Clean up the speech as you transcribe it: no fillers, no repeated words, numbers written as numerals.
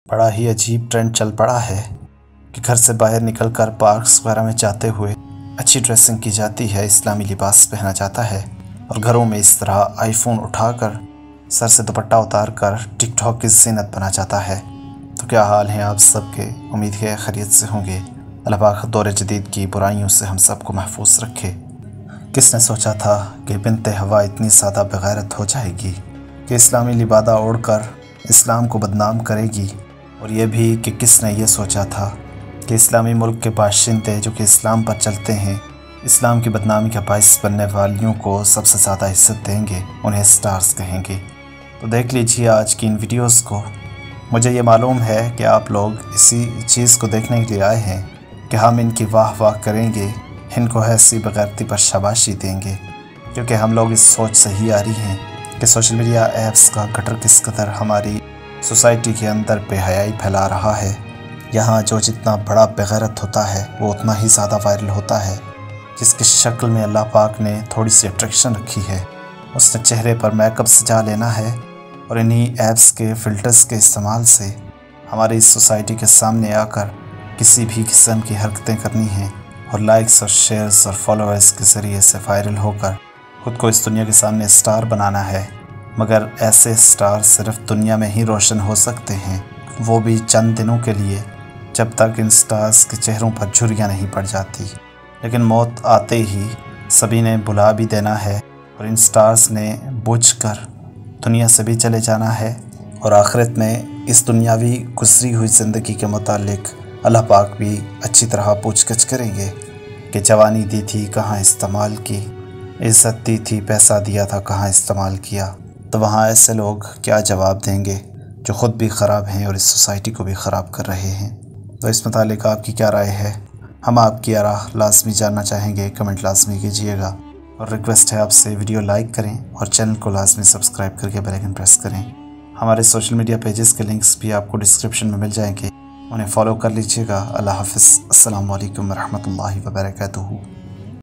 बड़ा ही अजीब ट्रेंड चल पड़ा है कि घर से बाहर निकलकर पार्क्स वगैरह में जाते हुए अच्छी ड्रेसिंग की जाती है, इस्लामी लिबास पहना जाता है और घरों में इस तरह आईफोन उठाकर सर से दुपट्टा उतार कर टिकटॉक की ज़ीनत बना जाता है। तो क्या हाल है आप सबके? उम्मीद है खैरियत से होंगे। अल्लाह पाक दौर जदीद की बुराइयों से हम सबको महफूज रखे। किसने सोचा था कि बिनते हवा इतनी ज़्यादा बेगैरत हो जाएगी कि इस्लामी लिबादा ओढ़कर इस्लाम को बदनाम करेगी, और ये भी कि किसने ये सोचा था कि इस्लामी मुल्क के बाशिंदे जो कि इस्लाम पर चलते हैं, इस्लाम की बदनामी का बाइस बनने वालियों को सबसे ज़्यादा इज्जत देंगे, उन्हें स्टार्स कहेंगे। तो देख लीजिए आज की इन वीडियोस को। मुझे ये मालूम है कि आप लोग इसी चीज़ को देखने के लिए आए हैं कि हम इनकी वाह वाह करेंगे, इनको ऐसी बेगैरती पर शाबाशी देंगे, क्योंकि हम लोग इस सोच से ही आ रही हैं कि सोशल मीडिया ऐप्स का गटर किस कदर हमारी सोसाइटी के अंदर बेहयाई फैला रहा है। यहाँ जो जितना बड़ा बेगैरत होता है वो उतना ही ज़्यादा वायरल होता है। जिसकी शक्ल में अल्लाह पाक ने थोड़ी सी अट्रैक्शन रखी है, उसने चेहरे पर मेकअप सजा लेना है और इन्हीं ऐप्स के फ़िल्टर्स के इस्तेमाल से हमारी इस सोसाइटी के सामने आकर किसी भी किस्म की हरकतें करनी हैं और लाइक्स और शेयर्स और फॉलोअर्स के ज़रिए से वायरल होकर ख़ुद को इस दुनिया के सामने स्टार बनाना है। मगर ऐसे स्टार सिर्फ दुनिया में ही रोशन हो सकते हैं, वो भी चंद दिनों के लिए, जब तक इन स्टार्स के चेहरों पर झुर्रियाँ नहीं पड़ जाती। लेकिन मौत आते ही सभी ने बुला भी देना है और इन स्टार्स ने बुझकर दुनिया से भी चले जाना है, और आखिरत में इस दुनियावी गुजरी हुई ज़िंदगी के मुतालिक अल्लाह पाक भी अच्छी तरह पूछगछ करेंगे कि जवानी दी थी कहाँ इस्तेमाल की, इज़्ज़त दी थी पैसा दिया था कहाँ इस्तेमाल किया। तो वहाँ ऐसे लोग क्या जवाब देंगे जो ख़ुद भी ख़राब हैं और इस सोसाइटी को भी ख़राब कर रहे हैं। तो इस मुतालिक आपकी क्या राय है? हम आपकी राह लाजमी जानना चाहेंगे, कमेंट लाजमी कीजिएगा। और रिक्वेस्ट है आपसे वीडियो लाइक करें और चैनल को लाजमी सब्सक्राइब करके बेल आइकन प्रेस करें। हमारे सोशल मीडिया पेजेस के लिंक्स भी आपको डिस्क्रिप्शन में मिल जाएंगे, उन्हें फॉलो कर लीजिएगा। अल्लाह हाफ़िज़। अस्सलामु अलैकुम वरहमतुल्लाहि वबरकातुहू।